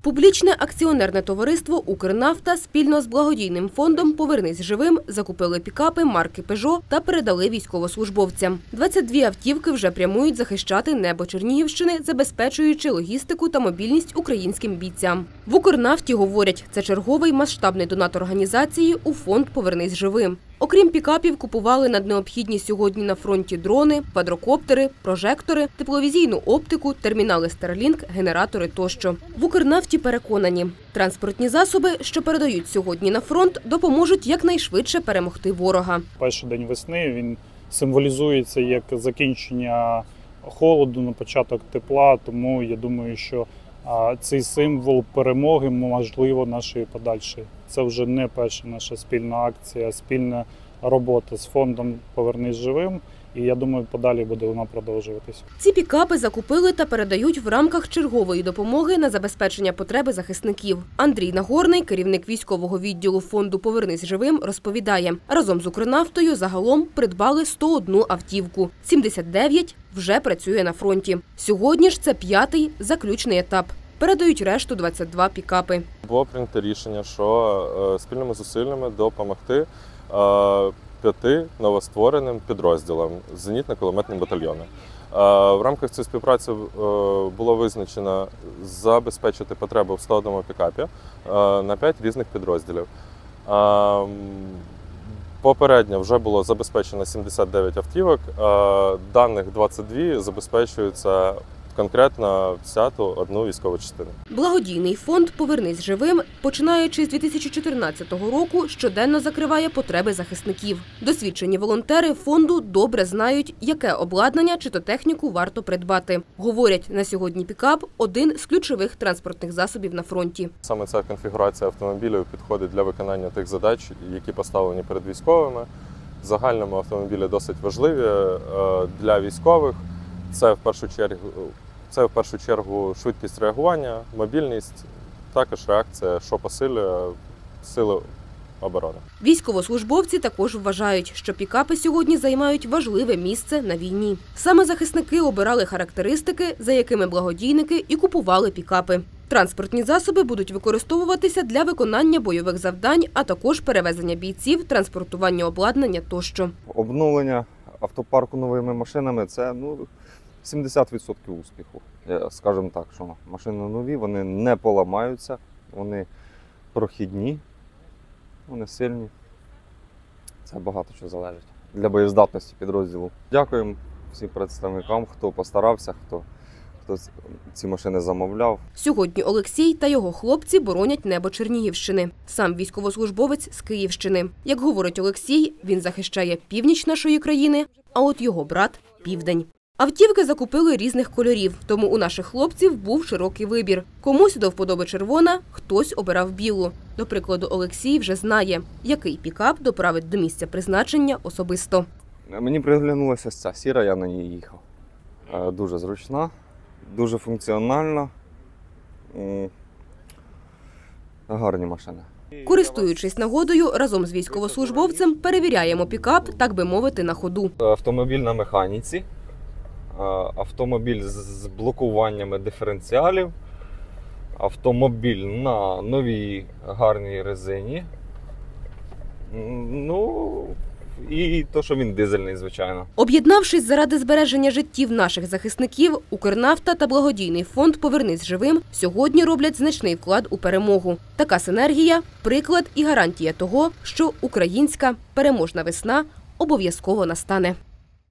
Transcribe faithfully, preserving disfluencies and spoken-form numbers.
Публічне акціонерне товариство «Укрнафта» спільно з благодійним фондом «Повернись живим» закупили пікапи марки «Пежо» та передали військовослужбовцям. двадцять дві автівки вже прямують захищати небо Чернігівщини, забезпечуючи логістику та мобільність українським бійцям. В «Укрнафті» говорять, це черговий масштабний донат організації у фонд «Повернись живим». Окрім пікапів, купували наднеобхідні сьогодні на фронті дрони, квадрокоптери, прожектори, тепловізійну оптику, термінали Starlink, генератори тощо. В «Укрнафті» переконані, транспортні засоби, що передають сьогодні на фронт, допоможуть якнайшвидше перемогти ворога. Перший день весни, він символізується як закінчення холоду, на початок тепла, тому я думаю, що цей символ перемоги, можливо, нашої подальшої. Це вже не перша наша спільна акція, спільна робота з фондом «Повернись живим». І я думаю, подалі буде вона продовжуватися. Ці пікапи закупили та передають в рамках чергової допомоги на забезпечення потреби захисників. Андрій Нагорний, керівник військового відділу фонду «Повернись живим», розповідає, разом з «Укрнафтою» загалом придбали сто одну автівку. сімдесят дев'ять вже працює на фронті. Сьогодні ж це п'ятий заключний етап. Передають решту двадцять два пікапи. Було прийнято рішення, що спільними зусиллями допомогти п'яти новоствореним підрозділам зенітно-кулеметним батальйоном. В рамках цієї співпраці було визначено забезпечити потребу в сто одному пікапі на п'ять різних підрозділів. Попередньо вже було забезпечено сімдесят дев'ять автівок, даних двадцять дві забезпечуються конкретно десяту одну військову частину. Благодійний фонд «Повернись живим», починаючи з дві тисячі чотирнадцятого року, щоденно закриває потреби захисників. Досвідчені волонтери фонду добре знають, яке обладнання чи то техніку варто придбати. Говорять, на сьогодні пікап – один з ключових транспортних засобів на фронті. Саме ця конфігурація автомобілів підходить для виконання тих задач, які поставлені перед військовими. В загальному автомобілі досить важливі для військових. Це в першу чергу, це в першу чергу швидкість реагування, мобільність, також реакція, що посилює сили оборони. Військовослужбовці також вважають, що пікапи сьогодні займають важливе місце на війні. Саме захисники обирали характеристики, за якими благодійники і купували пікапи. Транспортні засоби будуть використовуватися для виконання бойових завдань, а також перевезення бійців, транспортування обладнання тощо. Обновлення автопарку новими машинами – це ну, сімдесят відсотків успіху. Скажімо так, що машини нові, вони не поламаються, вони прохідні, вони сильні. Це багато чого залежить для боєздатності підрозділу. Дякуємо всім представникам, хто постарався, хто, хто ці машини замовляв. Сьогодні Олексій та його хлопці боронять небо Чернігівщини. Сам військовослужбовець з Київщини. Як говорить Олексій, він захищає північ нашої країни, а от його брат – південь. Автівки закупили різних кольорів, тому у наших хлопців був широкий вибір. Комусь до вподоби червона, хтось обирав білу. До прикладу, Олексій вже знає, який пікап доправить до місця призначення особисто. Мені приглянулася ця сіра, я на ній їхав. Дуже зручна, дуже функціональна, гарні машини. Користуючись нагодою, разом з військовослужбовцем перевіряємо пікап, так би мовити, на ходу. Автомобіль на механіці, автомобіль з блокуваннями диференціалів, автомобіль на новій гарній резині, ну і то, що він дизельний, звичайно. Об'єднавшись заради збереження життів наших захисників, «Укрнафта» та благодійний фонд «Повернись живим» сьогодні роблять значний вклад у перемогу. Така синергія – приклад і гарантія того, що українська переможна весна обов'язково настане.